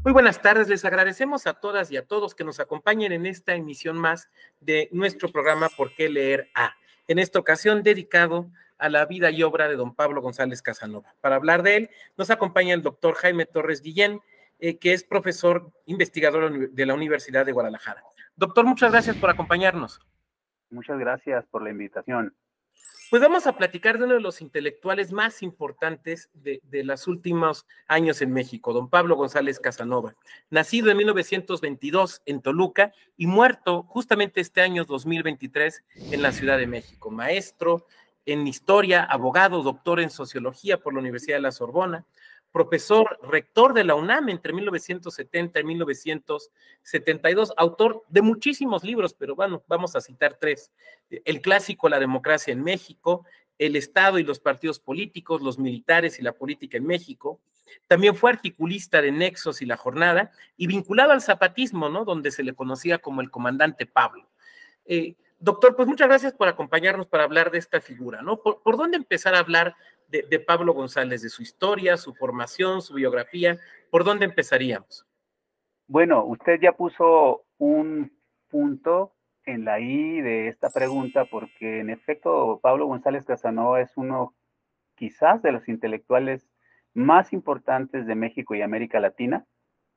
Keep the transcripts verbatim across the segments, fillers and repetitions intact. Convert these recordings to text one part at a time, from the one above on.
Muy buenas tardes, les agradecemos a todas y a todos que nos acompañen en esta emisión más de nuestro programa ¿Por qué leer A? En esta ocasión dedicado a la vida y obra de don Pablo González Casanova. Para hablar de él nos acompaña el doctor Jaime Torres Guillén, eh, que es profesor investigador de la Universidad de Guadalajara. Doctor, muchas gracias por acompañarnos. Muchas gracias por la invitación. Pues vamos a platicar de uno de los intelectuales más importantes de, de los últimos años en México, don Pablo González Casanova, nacido en mil novecientos veintidós en Toluca y muerto justamente este año dos mil veintitrés en la Ciudad de México, maestro en historia, abogado, doctor en sociología por la Universidad de la Sorbona, profesor rector de la UNAM entre mil novecientos setenta y mil novecientos setenta y dos, autor de muchísimos libros, pero bueno, vamos a citar tres. El clásico La democracia en México, El Estado y los partidos políticos, los militares y la política en México. También fue articulista de Nexos y La Jornada y vinculado al zapatismo, ¿no? Donde se le conocía como el comandante Pablo. Eh, doctor, pues muchas gracias por acompañarnos para hablar de esta figura, ¿no? ¿Por, por dónde empezar a hablar de, de Pablo González, de su historia, su formación, su biografía? ¿Por dónde empezaríamos? Bueno, usted ya puso un punto en la I de esta pregunta, porque en efecto Pablo González Casanova es uno quizás de los intelectuales más importantes de México y América Latina,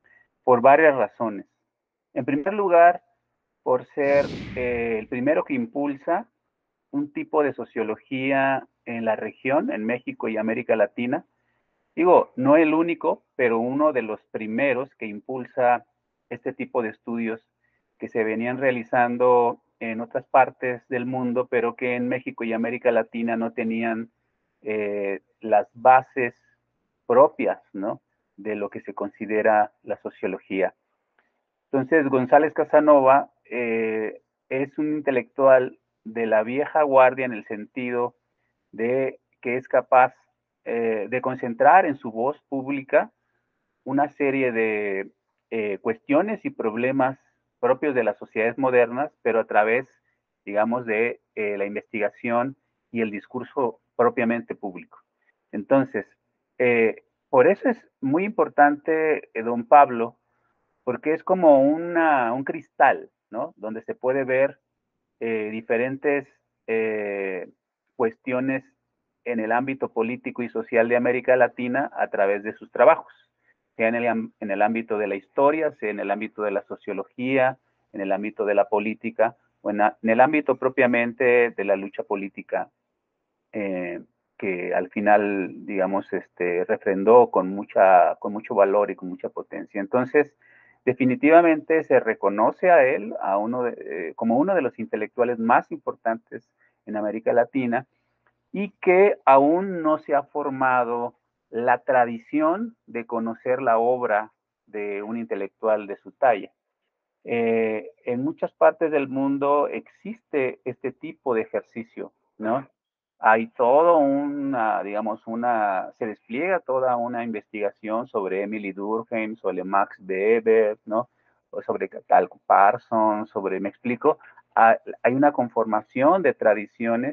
por varias razones. En primer lugar, por ser eh, el primero que impulsa un tipo de sociología en la región, en México y América Latina. Digo, no el único, pero uno de los primeros que impulsa este tipo de estudios que se venían realizando en otras partes del mundo, pero que en México y América Latina no tenían eh, las bases propias, ¿no?, de lo que se considera la sociología. Entonces, González Casanova eh, es un intelectual de la vieja guardia en el sentido de que es capaz eh, de concentrar en su voz pública una serie de eh, cuestiones y problemas propios de las sociedades modernas, pero a través, digamos, de eh, la investigación y el discurso propiamente público. Entonces, eh, por eso es muy importante eh, don Pablo, porque es como una, un cristal, ¿no?, donde se puede ver eh, diferentes eh, cuestiones en el ámbito político y social de América Latina a través de sus trabajos, sea en el, en el ámbito de la historia, sea en el ámbito de la sociología, en el ámbito de la política, o en, a, en el ámbito propiamente de la lucha política, eh, que al final, digamos, este, refrendó con, mucha, con mucho valor y con mucha potencia. Entonces, definitivamente se reconoce a él a uno de, eh, como uno de los intelectuales más importantes en América Latina y que aún no se ha formado la tradición de conocer la obra de un intelectual de su talla. Eh, en muchas partes del mundo existe este tipo de ejercicio, ¿no? Hay todo una, digamos, una, se despliega toda una investigación sobre Emily Durkheim, sobre Max Weber, ¿no?, o sobre Cal Parsons, sobre, me explico, hay una conformación de tradiciones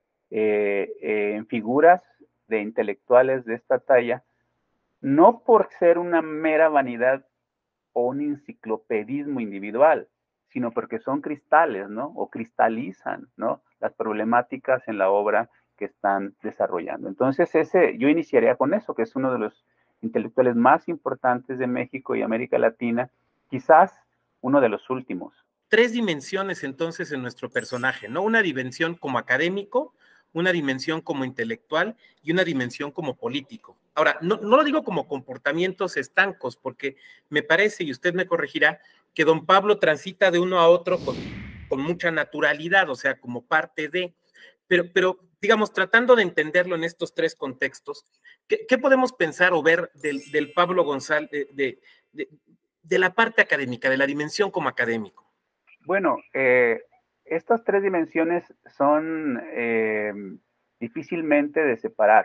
eh, eh, en figuras de intelectuales de esta talla, no por ser una mera vanidad o un enciclopedismo individual, sino porque son cristales, ¿no?, o cristalizan, ¿no?, las problemáticas en la obra que están desarrollando. Entonces, ese, yo iniciaría con eso, que es uno de los intelectuales más importantes de México y América Latina, quizás uno de los últimos. Tres dimensiones entonces en nuestro personaje, ¿no? Una dimensión como académico, una dimensión como intelectual y una dimensión como político. Ahora, no, no lo digo como comportamientos estancos, porque me parece, y usted me corregirá, que don Pablo transita de uno a otro con, con mucha naturalidad, o sea, como parte de, pero, pero digamos, tratando de entenderlo en estos tres contextos, ¿qué, qué podemos pensar o ver del, del Pablo González, de, de, de, de la parte académica, de la dimensión como académico? Bueno, eh, estas tres dimensiones son eh, difícilmente de separar.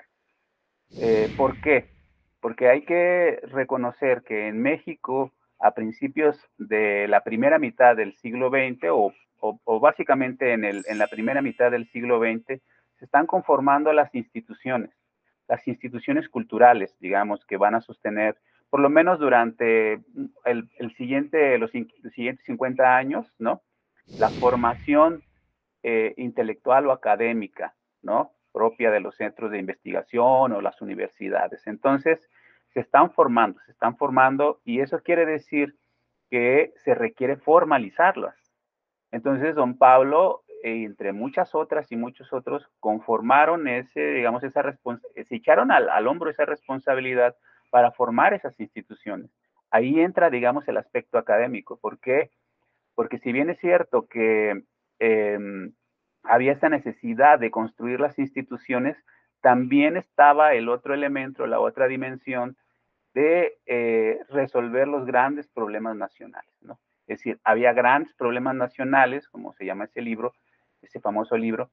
Eh, ¿Por qué? Porque hay que reconocer que en México, a principios de la primera mitad del siglo veinte, o, o, o básicamente en, el, en la primera mitad del siglo veinte, se están conformando las instituciones, las instituciones culturales, digamos, que van a sostener por lo menos durante el, el siguiente, los, los siguientes cincuenta años, ¿no? La formación eh, intelectual o académica, ¿no? Propia de los centros de investigación o las universidades. Entonces, se están formando, se están formando y eso quiere decir que se requiere formalizarlas. Entonces, don Pablo, eh, entre muchas otras y muchos otros, conformaron ese, digamos, esa responsabilidad, se echaron al, al hombro esa responsabilidad para formar esas instituciones. Ahí entra, digamos, el aspecto académico. ¿Por qué? Porque si bien es cierto que eh, había esta necesidad de construir las instituciones, también estaba el otro elemento, la otra dimensión de eh, resolver los grandes problemas nacionales, ¿no? Es decir, había grandes problemas nacionales, como se llama ese libro, ese famoso libro,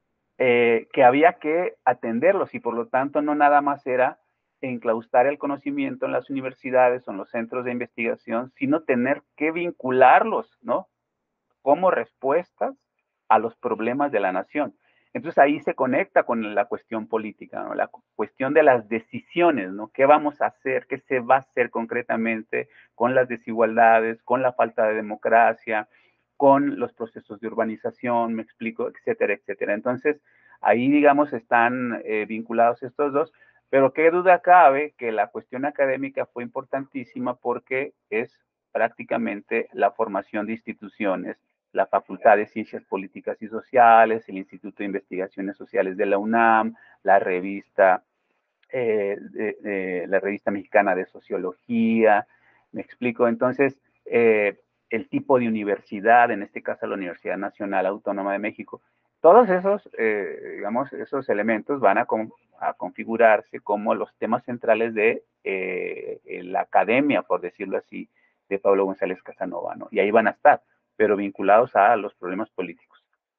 eh, que había que atenderlos y por lo tanto no nada más era enclaustar el conocimiento en las universidades o en los centros de investigación, sino tener que vincularlos, ¿no? Como respuestas a los problemas de la nación. Entonces ahí se conecta con la cuestión política, ¿no? La cuestión de las decisiones, ¿no? ¿Qué vamos a hacer? ¿Qué se va a hacer concretamente con las desigualdades, con la falta de democracia, con los procesos de urbanización, me explico, etcétera, etcétera? Entonces ahí, digamos, están eh, vinculados estos dos, pero qué duda cabe que la cuestión académica fue importantísima porque es prácticamente la formación de instituciones, la Facultad de Ciencias Políticas y Sociales, el Instituto de Investigaciones Sociales de la UNAM, la revista, eh, de, de, la revista mexicana de Sociología, me explico. Entonces, eh, el tipo de universidad, en este caso la Universidad Nacional Autónoma de México, todos esos, eh, digamos, esos elementos van a, con, a, configurarse como los temas centrales de eh, la academia, por decirlo así, de Pablo González Casanova, ¿no? Y ahí van a estar, pero vinculados a los problemas políticos.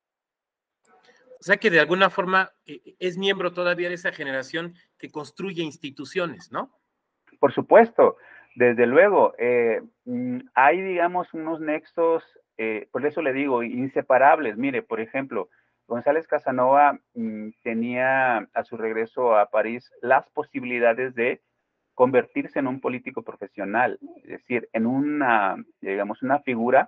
O sea que de alguna forma es miembro todavía de esa generación que construye instituciones, ¿no? Por supuesto, desde luego. Eh, hay, digamos, unos nexos, eh, por eso le digo, inseparables. Mire, por ejemplo, González Casanova mmm, tenía a su regreso a París las posibilidades de convertirse en un político profesional, es decir, en una, digamos, una figura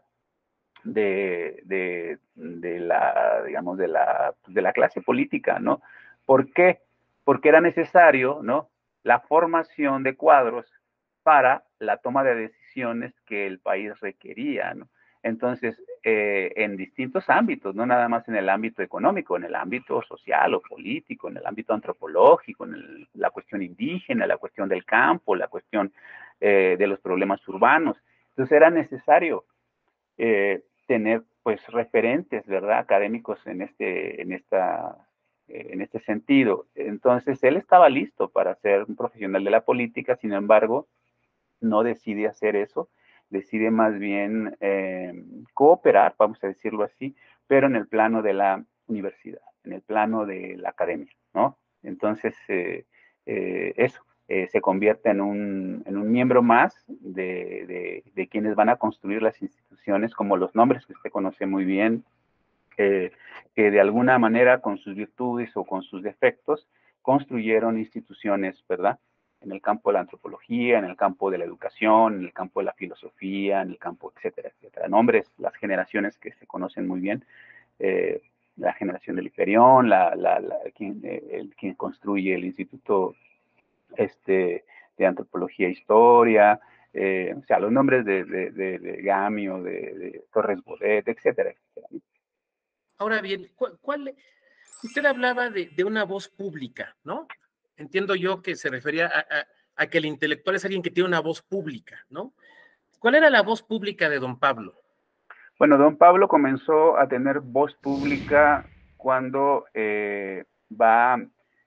de, de, de, la, digamos, de la, de la clase política, ¿no? ¿Por qué? Porque era necesario, ¿no? La formación de cuadros para la toma de decisiones que el país requería, ¿no? Entonces, eh, en distintos ámbitos, no nada más en el ámbito económico, en el ámbito social o político, en el ámbito antropológico, en el, la cuestión indígena, la cuestión del campo, la cuestión eh, de los problemas urbanos. Entonces, era necesario eh, tener pues referentes, ¿verdad? Académicos en este, en esta, eh, en este sentido. Entonces, él estaba listo para ser un profesional de la política, sin embargo, no decide hacer eso, decide más bien eh, cooperar, vamos a decirlo así, pero en el plano de la universidad, en el plano de la academia, ¿no? Entonces, eh, eh, eso, eh, se convierte en un, en un miembro más de, de, de, quienes van a construir las instituciones, como los nombres que usted conoce muy bien, eh, que de alguna manera, con sus virtudes o con sus defectos, construyeron instituciones, ¿verdad? En el campo de la antropología, en el campo de la educación, en el campo de la filosofía, en el campo, etcétera, etcétera. Nombres, las generaciones que se conocen muy bien, eh, la generación del Hiperión, la, la, la, quien, eh, el, quien construye el Instituto este, de Antropología e Historia, eh, o sea, los nombres de, de, de, de Gamio, de, de Torres Bodet, etcétera, etcétera. Ahora bien, ¿cuál, cuál, usted hablaba de, de una voz pública, ¿no? Entiendo yo que se refería a, a, a que el intelectual es alguien que tiene una voz pública, ¿no? ¿Cuál era la voz pública de don Pablo? Bueno, don Pablo comenzó a tener voz pública cuando eh, va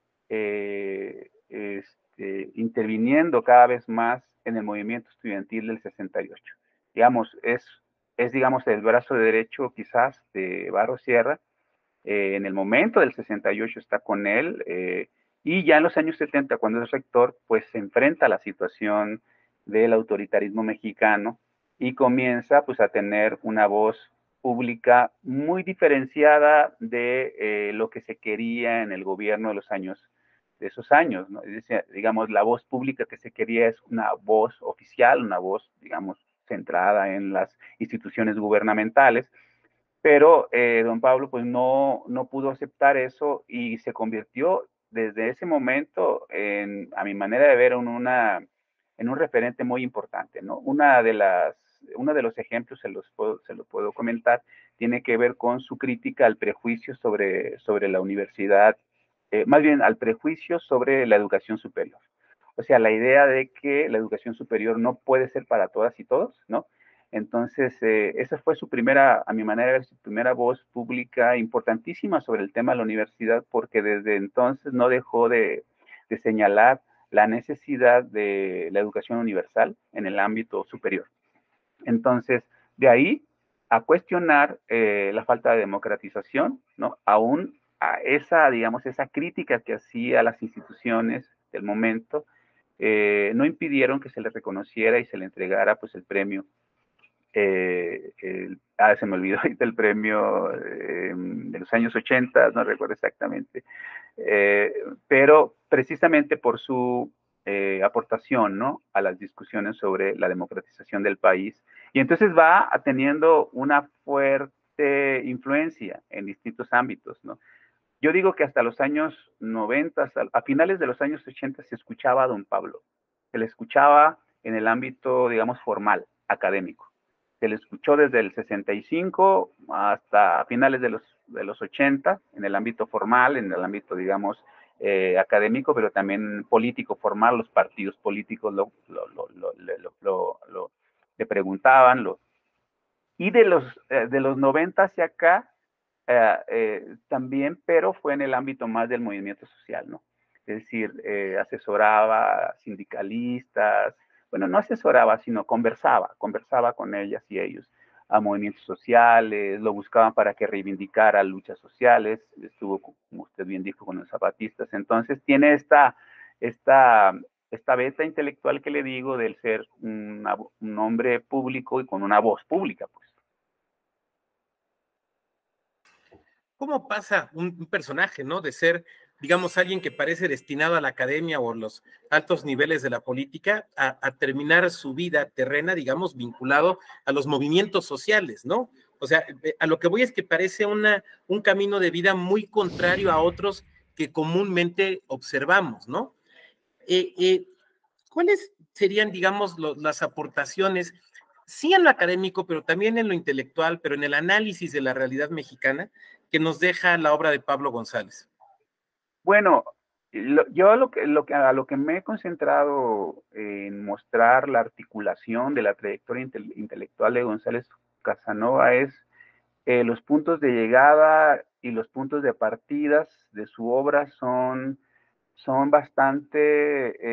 eh, este, interviniendo cada vez más en el movimiento estudiantil del sesenta y ocho. Digamos, es, es digamos, el brazo derecho quizás de Barros Sierra. Eh, en el momento del sesenta y ocho está con él, eh, y ya en los años setenta, cuando es rector, pues se enfrenta a la situación del autoritarismo mexicano y comienza pues a tener una voz pública muy diferenciada de eh, lo que se quería en el gobierno de los años de esos años, ¿no? Es decir, digamos, la voz pública que se quería es una voz oficial, una voz, digamos, centrada en las instituciones gubernamentales, pero eh, don Pablo pues no, no pudo aceptar eso y se convirtió desde ese momento, en, a mi manera de ver, en, una, en un referente muy importante, ¿no? Una de las, uno de los ejemplos, se los puedo, se lo puedo comentar, tiene que ver con su crítica al prejuicio sobre, sobre la universidad, eh, más bien al prejuicio sobre la educación superior. O sea, la idea de que la educación superior no puede ser para todas y todos, ¿no? Entonces, eh, esa fue su primera, a mi manera de ver, su primera voz pública importantísima sobre el tema de la universidad, porque desde entonces no dejó de, de señalar la necesidad de la educación universal en el ámbito superior. Entonces, de ahí a cuestionar eh, la falta de democratización, ¿no? Aún a esa, digamos, esa crítica que hacía a las instituciones del momento, eh, no impidieron que se le reconociera y se le entregara, pues, el premio. Eh, el, ah, se me olvidó ahorita el premio eh, de los años ochenta, no recuerdo exactamente, eh, pero precisamente por su eh, aportación, ¿no?, a las discusiones sobre la democratización del país. Y entonces va teniendo una fuerte influencia en distintos ámbitos, ¿no? Yo digo que hasta los años noventa, a finales de los años ochenta, se escuchaba a don Pablo. Se le escuchaba en el ámbito, digamos, formal, académico. Se le escuchó desde el sesenta y cinco hasta finales de los, de los ochenta, en el ámbito formal, en el ámbito, digamos, eh, académico, pero también político formal. Los partidos políticos lo, lo, lo, lo, lo, lo, lo le preguntaban. Lo, y de los, eh, de los noventa hacia acá, eh, eh, también, pero fue en el ámbito más del movimiento social, ¿no? Es decir, eh, asesoraba a sindicalistas, bueno, no asesoraba, sino conversaba, conversaba con ellas y ellos, a movimientos sociales, lo buscaban para que reivindicara luchas sociales, estuvo, como usted bien dijo, con los zapatistas. Entonces tiene esta, esta, esta beta intelectual que le digo, del ser una, un hombre público y con una voz pública, pues. ¿Cómo pasa un, un personaje, ¿no?, de ser, digamos, alguien que parece destinado a la academia o los altos niveles de la política, a, a terminar su vida terrena, digamos, vinculado a los movimientos sociales, ¿no? O sea, a lo que voy es que parece una, un camino de vida muy contrario a otros que comúnmente observamos, ¿no? Eh, eh, ¿Cuáles serían, digamos, lo, las aportaciones, sí en lo académico, pero también en lo intelectual, pero en el análisis de la realidad mexicana, que nos deja la obra de Pablo González? Bueno, lo, yo lo que, lo que, a lo que me he concentrado en mostrar la articulación de la trayectoria inte, intelectual de González Casanova es eh, los puntos de llegada y los puntos de partidas de su obra son, son bastante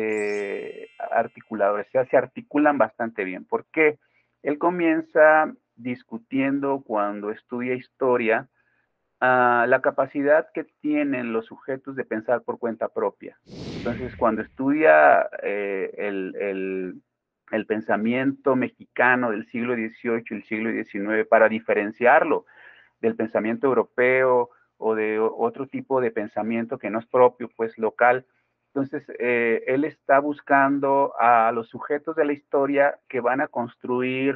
este, articulados, o sea, se articulan bastante bien. ¿Por qué? Él comienza discutiendo, cuando estudia historia, Uh, la capacidad que tienen los sujetos de pensar por cuenta propia. Entonces, cuando estudia eh, el, el, el pensamiento mexicano del siglo dieciocho y el siglo diecinueve, para diferenciarlo del pensamiento europeo o de otro tipo de pensamiento que no es propio, pues local, entonces eh, él está buscando a los sujetos de la historia que van a construir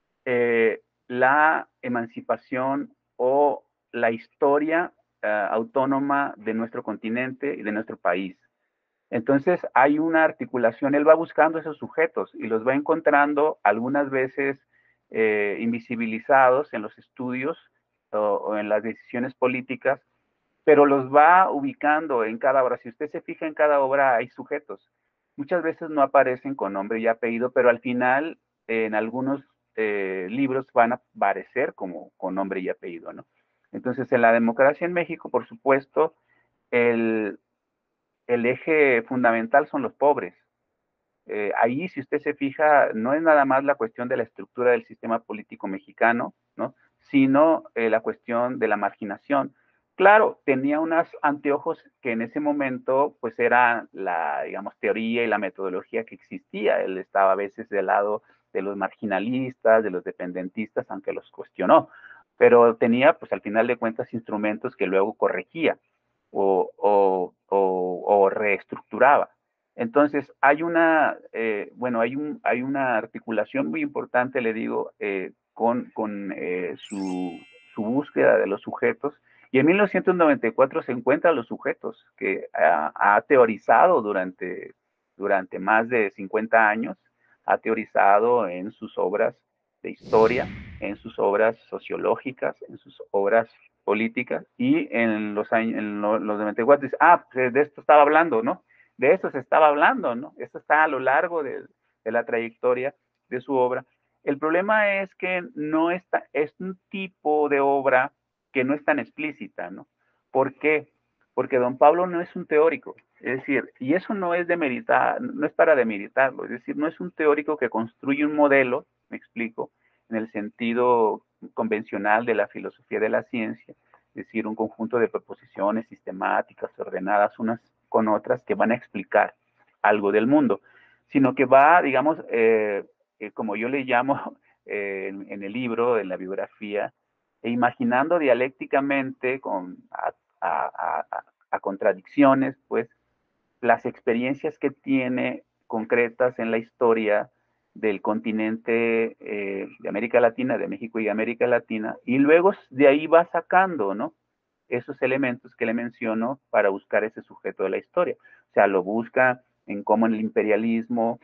eh, la emancipación o la historia uh, autónoma de nuestro continente y de nuestro país. Entonces hay una articulación, él va buscando esos sujetos y los va encontrando algunas veces eh, invisibilizados en los estudios o, o en las decisiones políticas, pero los va ubicando en cada obra. Si usted se fija, en cada obra hay sujetos. Muchas veces no aparecen con nombre y apellido, pero al final eh, en algunos eh, libros van a aparecer como con nombre y apellido, ¿no? Entonces, en la democracia en México, por supuesto, el, el eje fundamental son los pobres. Eh, ahí, si usted se fija, no es nada más la cuestión de la estructura del sistema político mexicano, ¿no?, sino eh, la cuestión de la marginación. Claro, tenía unos anteojos que en ese momento, pues, era la, digamos, teoría y la metodología que existía. Él estaba a veces del lado de los marginalistas, de los dependentistas, aunque los cuestionó, pero tenía, pues, al final de cuentas, instrumentos que luego corregía. O, o o, o reestructuraba. Entonces, hay una, eh, bueno, hay, un, hay una articulación muy importante, le digo, eh, con, con eh, su, su búsqueda de los sujetos. Y en mil novecientos noventa y cuatro se encuentran los sujetos que ha, ha teorizado durante, durante más de cincuenta años, ha teorizado en sus obras de historia, en sus obras sociológicas, en sus obras políticas, y en los años, en los noventa y cuatro dice, ah, pues de esto estaba hablando, ¿no? De eso se estaba hablando, ¿no? Esto está a lo largo de, de la trayectoria de su obra. El problema es que no está, es un tipo de obra que no es tan explícita, ¿no? ¿Por qué? Porque don Pablo no es un teórico, es decir, y eso no es demeritar, no es para demeritarlo, es decir, no es un teórico que construye un modelo, me explico, en el sentido convencional de la filosofía de la ciencia, es decir, un conjunto de proposiciones sistemáticas, ordenadas unas con otras, que van a explicar algo del mundo, sino que va, digamos, eh, eh, como yo le llamo eh, en, en el libro, en la biografía, e imaginando dialécticamente con, a, a, a, a contradicciones, pues, las experiencias que tiene concretas en la historia del continente eh, de América Latina, de México y América Latina, y luego de ahí va sacando, ¿no? Esos elementos que le menciono para buscar ese sujeto de la historia. O sea, lo busca en cómo el imperialismo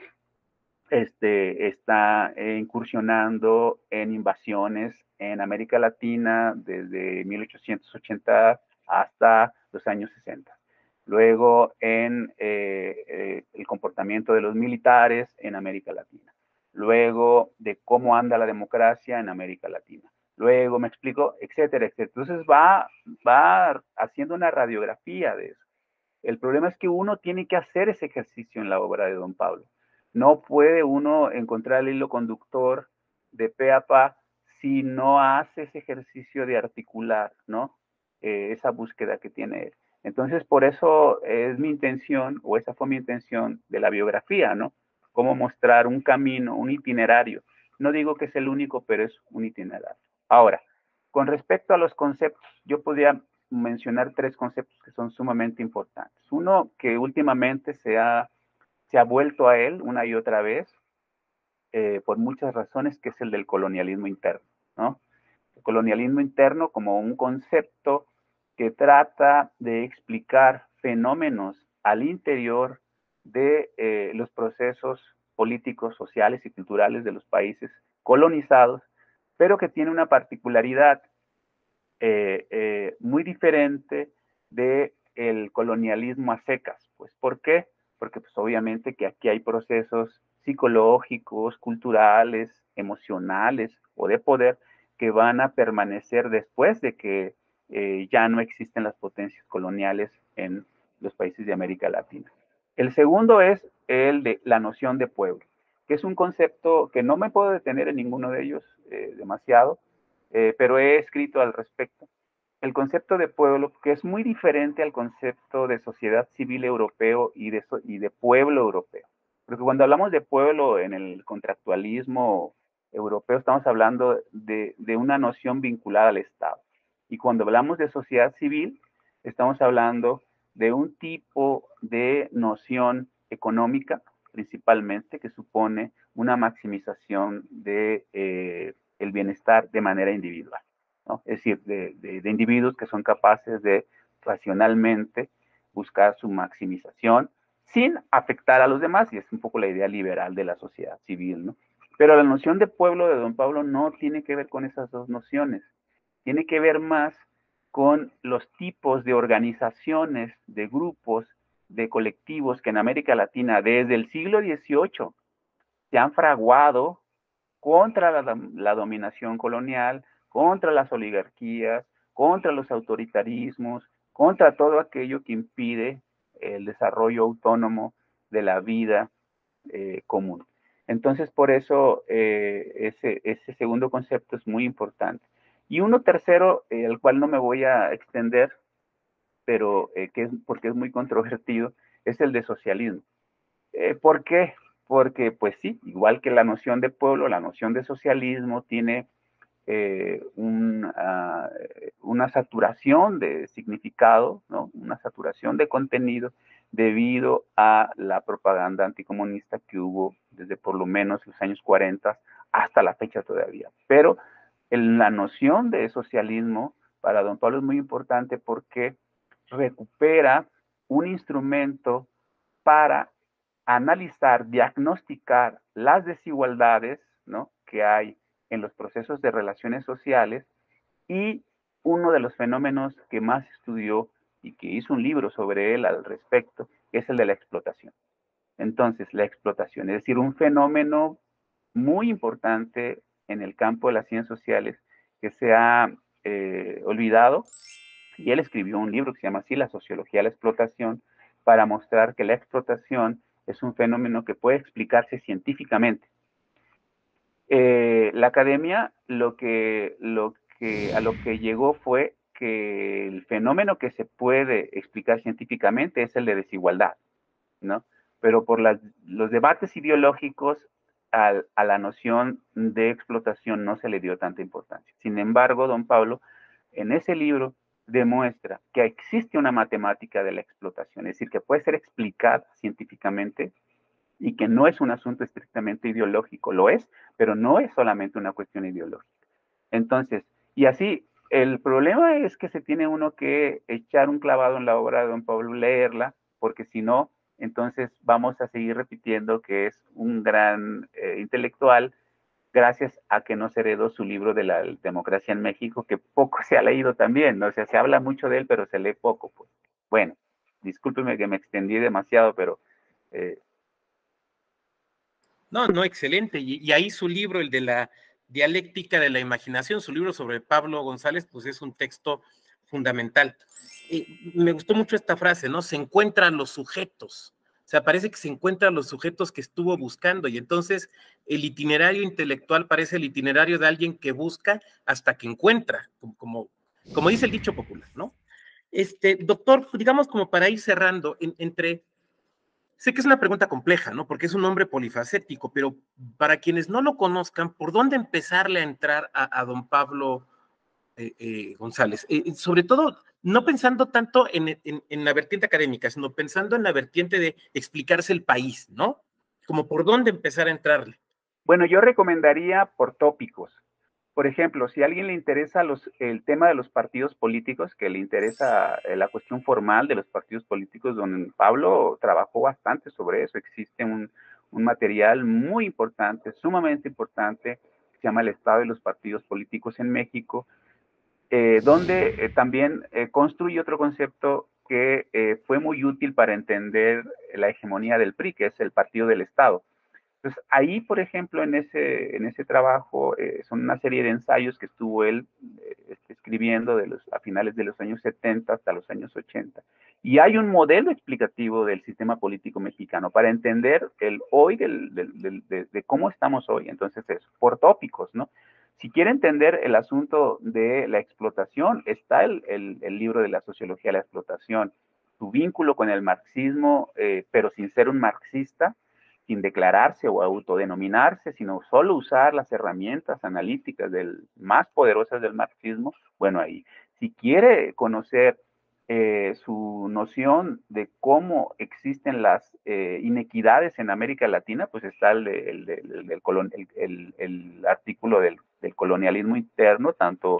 este, está eh, incursionando en invasiones en América Latina desde mil ochocientos ochenta hasta los años sesenta. Luego en eh, eh, el comportamiento de los militares en América Latina. Luego de cómo anda la democracia en América Latina. Luego, me explico, etcétera, etcétera. Entonces va, va haciendo una radiografía de eso. El problema es que uno tiene que hacer ese ejercicio en la obra de don Pablo. No puede uno encontrar el hilo conductor de pe a pa si no hace ese ejercicio de articular, ¿no? Eh, esa búsqueda que tiene él. Entonces, por eso es mi intención, o esa fue mi intención de la biografía, ¿no? Cómo mostrar un camino, un itinerario. No digo que es el único, pero es un itinerario. Ahora, con respecto a los conceptos, yo podría mencionar tres conceptos que son sumamente importantes. Uno que últimamente se ha, se ha vuelto a él una y otra vez, eh, por muchas razones, que es el del colonialismo interno, ¿no? El colonialismo interno como un concepto que trata de explicar fenómenos al interior de eh, los procesos políticos, sociales y culturales de los países colonizados, pero que tiene una particularidad eh, eh, muy diferente del colonialismo a secas. Pues, ¿por qué? Porque pues obviamente que aquí hay procesos psicológicos, culturales, emocionales o de poder que van a permanecer después de que eh, ya no existen las potencias coloniales en los países de América Latina. El segundo es el de la noción de pueblo, que es un concepto que no me puedo detener en ninguno de ellos eh, demasiado, eh, pero he escrito al respecto. El concepto de pueblo, que es muy diferente al concepto de sociedad civil europeo y de, y de pueblo europeo. Porque cuando hablamos de pueblo en el contractualismo europeo, estamos hablando de, de una noción vinculada al Estado. Y cuando hablamos de sociedad civil, estamos hablando de un tipo de noción económica, principalmente, que supone una maximización de eh, el bienestar de manera individual, ¿no? Es decir, de, de, de individuos que son capaces de racionalmente buscar su maximización sin afectar a los demás, y es un poco la idea liberal de la sociedad civil, ¿no? Pero la noción de pueblo de don Pablo no tiene que ver con esas dos nociones, tiene que ver más con los tipos de organizaciones, de grupos, de colectivos que en América Latina desde el siglo dieciocho se han fraguado contra la, la dominación colonial, contra las oligarquías, contra los autoritarismos, contra todo aquello que impide el desarrollo autónomo de la vida eh, común. Entonces, por eso eh, ese, ese segundo concepto es muy importante. Y uno tercero, eh, al cual no me voy a extender, pero eh, que es, porque es muy controvertido, es el de socialismo. Eh, ¿Por qué? Porque, pues sí, igual que la noción de pueblo, la noción de socialismo tiene eh, un, uh, una saturación de significado, ¿no? Una saturación de contenido debido a la propaganda anticomunista que hubo desde por lo menos los años cuarenta hasta la fecha todavía. Pero en la noción de socialismo para don Pablo es muy importante porque recupera un instrumento para analizar, diagnosticar las desigualdades, ¿no?, que hay en los procesos de relaciones sociales, y uno de los fenómenos que más estudió y que hizo un libro sobre él al respecto es el de la explotación. Entonces, la explotación, es decir, un fenómeno muy importante en el campo de las ciencias sociales que se ha eh, olvidado, y él escribió un libro que se llama así, La sociología de la explotación, para mostrar que la explotación es un fenómeno que puede explicarse científicamente. Eh, la academia lo que, lo que, a lo que llegó fue que el fenómeno que se puede explicar científicamente es el de desigualdad, ¿no? Pero por las, los debates ideológicos a, a la noción de explotación no se le dio tanta importancia. Sin embargo, don Pablo, en ese libro demuestra que existe una matemática de la explotación, es decir, que puede ser explicada científicamente y que no es un asunto estrictamente ideológico, lo es, pero no es solamente una cuestión ideológica. Entonces, y así, el problema es que se tiene uno que echar un clavado en la obra de don Pablo, leerla, porque si no, entonces vamos a seguir repitiendo que es un gran eh, intelectual, gracias a que no se heredó su libro de la democracia en México, que poco se ha leído también, ¿no? O sea, se habla mucho de él, pero se lee poco, pues. Bueno, discúlpeme que me extendí demasiado, pero... Eh... No, no, excelente. Y, y ahí su libro, el de la dialéctica de la imaginación, su libro sobre Pablo González, pues es un texto fundamental. Eh, me gustó mucho esta frase, ¿no? Se encuentran los sujetos. O sea, parece que se encuentran los sujetos que estuvo buscando, y entonces el itinerario intelectual parece el itinerario de alguien que busca hasta que encuentra, como, como, como dice el dicho popular, ¿no? Este, doctor, digamos como para ir cerrando, en, entre, sé que es una pregunta compleja, ¿no? Porque es un hombre polifacético, pero para quienes no lo conozcan, ¿por dónde empezarle a entrar a, a don Pablo eh, eh, González? Eh, sobre todo, no pensando tanto en, en, en la vertiente académica, sino pensando en la vertiente de explicarse el país, ¿no? Como por dónde empezar a entrarle. Bueno, yo recomendaría por tópicos. Por ejemplo, si a alguien le interesa los, el tema de los partidos políticos, que le interesa la cuestión formal de los partidos políticos, don Pablo trabajó bastante sobre eso. Existe un, un material muy importante, sumamente importante, que se llama El Estado de los Partidos Políticos en México, eh, donde eh, también eh, construye otro concepto que eh, fue muy útil para entender la hegemonía del P R I, que es el Partido del Estado. Entonces, ahí, por ejemplo, en ese, en ese trabajo, eh, son una serie de ensayos que estuvo él eh, escribiendo de los, a finales de los años setenta hasta los años ochenta. Y hay un modelo explicativo del sistema político mexicano para entender el hoy, del, del, del, de, de cómo estamos hoy. Entonces, es por tópicos, ¿no? Si quiere entender el asunto de la explotación, está el, el, el libro de la sociología de la explotación, su vínculo con el marxismo, eh, pero sin ser un marxista, sin declararse o autodenominarse, sino solo usar las herramientas analíticas del, más poderosas del marxismo. Bueno, ahí, si quiere conocer eh, su noción de cómo existen las eh, inequidades en América Latina, pues está el, de, el, de, el, del colon, el, el, el artículo del, del colonialismo interno, tanto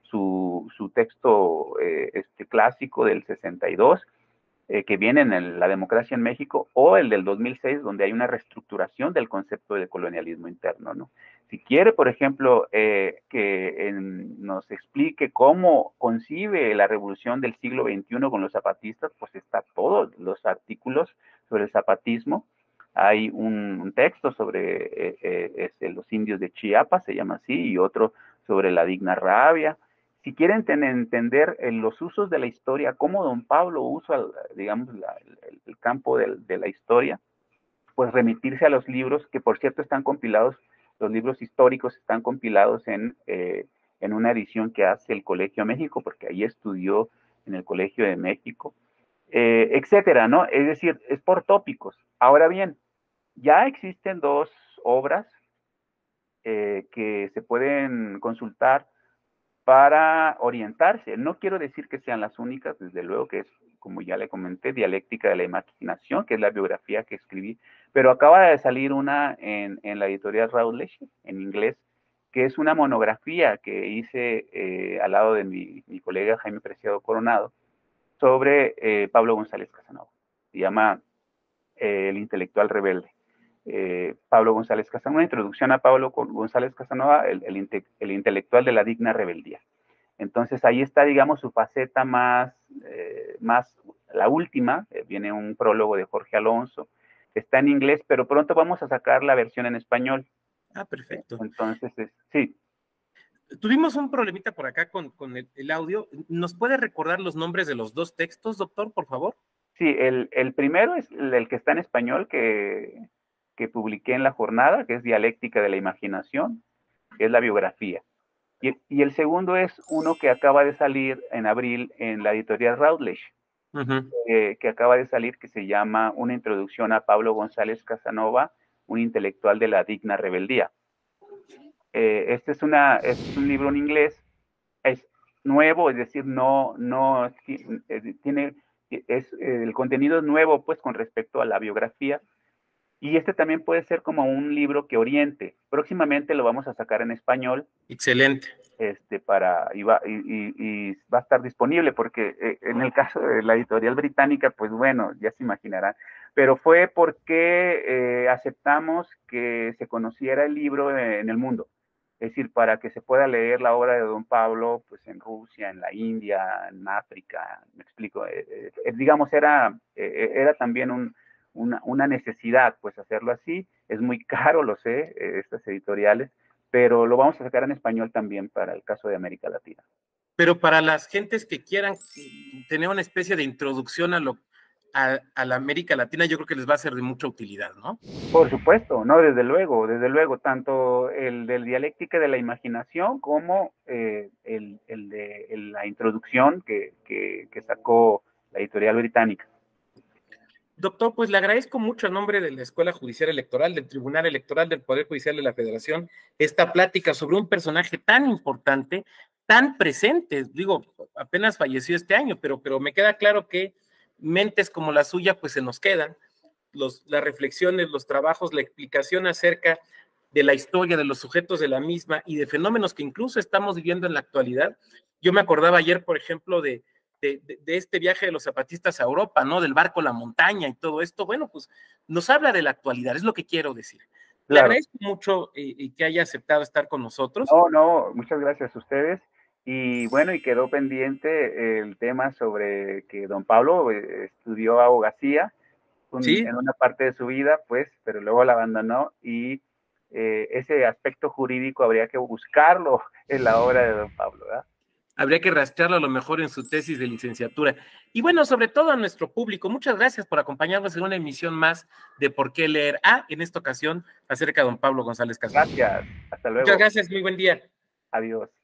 su, su texto eh, este, clásico del sesenta y dos, Eh, que viene en el, la democracia en México, o el del dos mil seis, donde hay una reestructuración del concepto de colonialismo interno, ¿no? Si quiere, por ejemplo, eh, que en, nos explique cómo concibe la revolución del siglo veintiuno con los zapatistas, pues está todos los artículos sobre el zapatismo. Hay un, un texto sobre eh, eh, este, los indios de Chiapas, se llama así, y otro sobre la digna rabia. Si quieren ten, entender eh, los usos de la historia, cómo don Pablo usa, digamos, la, el, el, campo de, de la historia, pues remitirse a los libros, que por cierto están compilados, los libros históricos están compilados en, eh, en una edición que hace el Colegio de México, porque ahí estudió en el Colegio de México, eh, etcétera, ¿no? Es decir, es por tópicos. Ahora bien, ya existen dos obras eh, que se pueden consultar para orientarse. No quiero decir que sean las únicas, desde luego que es, como ya le comenté, Dialéctica de la Imaginación, que es la biografía que escribí, pero acaba de salir una en, en la editorial Routledge, en inglés, que es una monografía que hice eh, al lado de mi, mi colega Jaime Preciado Coronado, sobre eh, Pablo González Casanova. Se llama eh, El intelectual rebelde. Eh, Pablo González Casanova, una introducción a Pablo González Casanova, el, el, inte, el intelectual de la digna rebeldía. Entonces ahí está, digamos, su faceta más, eh, más la última, eh, viene un prólogo de Jorge Alonso, está en inglés, pero pronto vamos a sacar la versión en español. Ah, perfecto. Entonces, es, sí. Tuvimos un problemita por acá con, con el, el audio. ¿Nos puede recordar los nombres de los dos textos, doctor, por favor? Sí, el, el primero es el, el que está en español, que, que publiqué en La Jornada, que es Dialéctica de la Imaginación, que es la biografía. Y, y el segundo es uno que acaba de salir en abril en la editorial Routledge, uh-huh. eh, que acaba de salir, que se llama Una introducción a Pablo González Casanova, un intelectual de la digna rebeldía. Eh, este es, una, es un libro en inglés, es nuevo, es decir, no, no tiene, es, el contenido es nuevo, pues, con respecto a la biografía. Y este también puede ser como un libro que oriente. Próximamente lo vamos a sacar en español. Excelente. Este, para, y, va, y, y, y va a estar disponible, porque eh, en el caso de la editorial británica, pues bueno, ya se imaginarán. Pero fue porque eh, aceptamos que se conociera el libro en el mundo. Es decir, para que se pueda leer la obra de Don Pablo, pues en Rusia, en la India, en África, me explico. Eh, eh, digamos, era, eh, era también un... Una, una necesidad, pues, hacerlo así. Es muy caro, lo sé, eh, estas editoriales, pero lo vamos a sacar en español también para el caso de América Latina. Pero para las gentes que quieran tener una especie de introducción a, lo, a, a la América Latina, yo creo que les va a ser de mucha utilidad, ¿no? Por supuesto, no, desde luego, desde luego, tanto el de Dialéctica de la Imaginación como eh, el, el de el, la introducción que, que, que sacó la editorial británica. Doctor, pues le agradezco mucho a nombre de la Escuela Judicial Electoral, del Tribunal Electoral, del Poder Judicial de la Federación, esta plática sobre un personaje tan importante, tan presente. Digo, apenas falleció este año, pero, pero me queda claro que mentes como la suya, pues se nos quedan. Los, las reflexiones, los trabajos, la explicación acerca de la historia, de los sujetos de la misma y de fenómenos que incluso estamos viviendo en la actualidad. Yo me acordaba ayer, por ejemplo, de De, de, de este viaje de los zapatistas a Europa, ¿no? Del barco a la montaña y todo esto. Bueno, pues nos habla de la actualidad, es lo que quiero decir. Claro. Le agradezco mucho eh, que haya aceptado estar con nosotros. No, no, muchas gracias a ustedes. Y bueno, y quedó pendiente el tema sobre que don Pablo eh, estudió abogacía un, ¿sí? en una parte de su vida, pues, pero luego la abandonó y eh, ese aspecto jurídico habría que buscarlo en la obra de don Pablo, ¿verdad? Habría que rastrearlo a lo mejor en su tesis de licenciatura. Y bueno, sobre todo a nuestro público, muchas gracias por acompañarnos en una emisión más de Por qué leer A, en esta ocasión acerca de don Pablo González Casanova. Gracias, hasta luego. Muchas gracias, muy buen día. Adiós.